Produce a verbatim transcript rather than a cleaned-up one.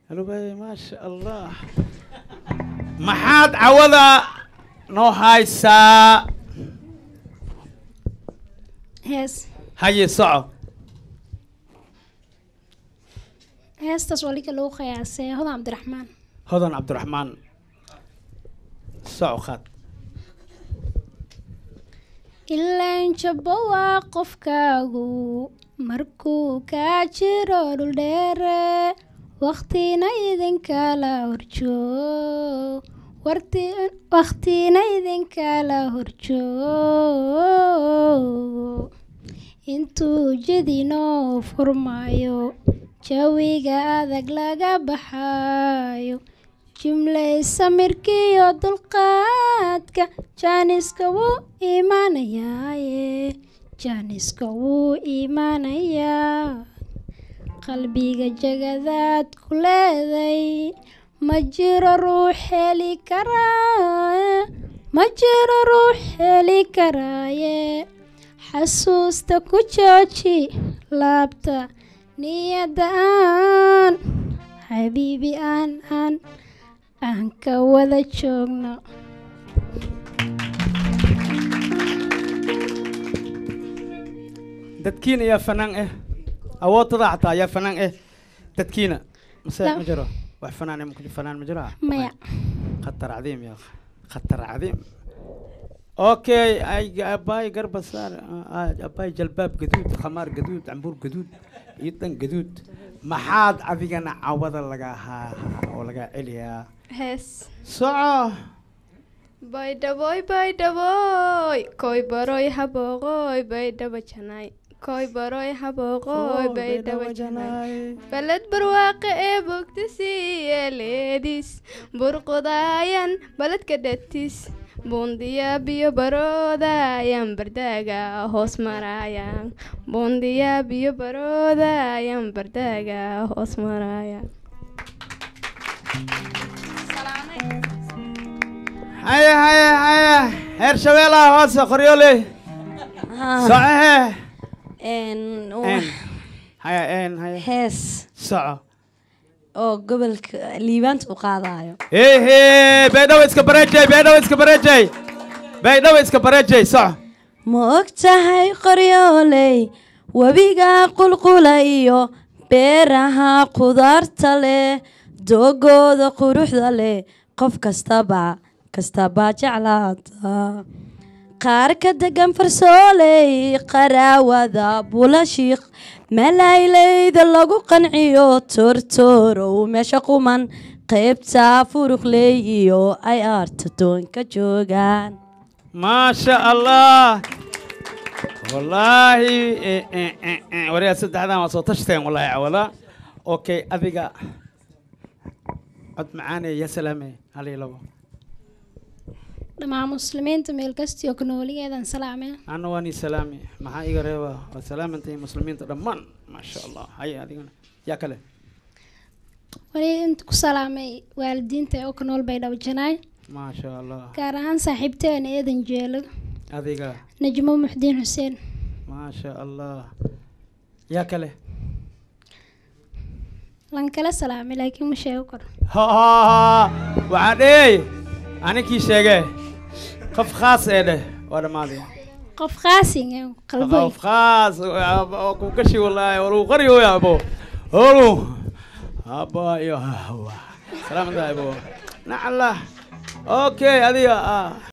هلو باي ما شاء الله محاد عوضة نو هاي سا هيس هاي صعب heestaas wali ka loo qiyaasay hodan cabdiraxmaan هذا عبد الرحمن صعب خد ilaan jabbo waa qofkaagu markuu kaa jiro dhul dheere waqtina idinkala horjoog waqtina idinkala horjoog intuu jidinoo furmaayo jawiga adag laga baxaayo jimlay samirkiyo dulqaadka jaaniska wuu iimaanayaaye jaaniska wuu iimaanayaa qalbiga jagadaad ku leeday ma jiro ruux heli karaaye ma jiro ruux heli karaaye xasuusta ku jooji laabta niyada aan xabiibi aan aan aan ka wada joogno dadkiina yaa fanaan eh awoodtada xataa yaa fanaan eh dadkiina mase ma jiro wax fanaan eh mukdi fanaan ma jiro maya khatar cadiim yaa khatar cadiim اوكي اي اباي قرب صار اباي جلباب قدود خمار قدود عنبور قدود يطن قدود ما حاد افيقنا عوض لقاها ولقا عليا هس سعة باي دبوي باي دبوي كوي بروي حبوغوي باي دبا جناي كوي بروي حبوغوي باي دبا جناي بلد برواقع ايه بوكتسي يا ليديس برقضايان بلد كدتيس بونديا بيو برودا يم برداغا هوس مرايا بونديا بيو برودا يم برداغا هوس مرايا هيا هيا هيا هير شويلة هوس خريولي صحيح ان ان هيا ان هيا hees سعة oo gobolka liibaanta u qaadayo ايه ايه بيدو اسك بريجي بيدو اسك بريجي بيدو اسك بريجي صح ma og tahay qoryooley webiga qulqulayo beeraha qudaarta leh doogooda quruxda leh qof kastaba kastaba jeclaata qaar ka degan farsooley qaraawada bulashiiq malayleyda lagu qanciyo tortorow meesha quman qaybta furuqley iyo ay aarta doonka joogaan ما شاء الله والله إيه إيه إيه إيه. وريا سد هذا ما صوتشتين والله يا ولا اوكي ابيقا عد معاني يا سلامي هلي لو dhammaan muslimiinta meel kasta oo kunooligeedan salaamay انا واني سلامي ما هاي قريبه وسلام انت مسلمين تضمن ما شاء الله هيا هذه يا كله wali inta ku salaamay waalidiinta oo kunool bay dhawjanaay ما شاء الله gaar ahaan saaxiibteena eedan jeelo هذه najmo muxdiin xuseen ما شاء الله يا كله lan kala salaamay laakiin ma sheego karo ها ها وعدي انا كي شيغه قف خاص ايه ولا ماضي qof qaasin ee qalboy قف خاص اكو كشي والله ولو قريو يا ابو ولو ابا يا هو سلام عليكم نعم الله اوكي هذه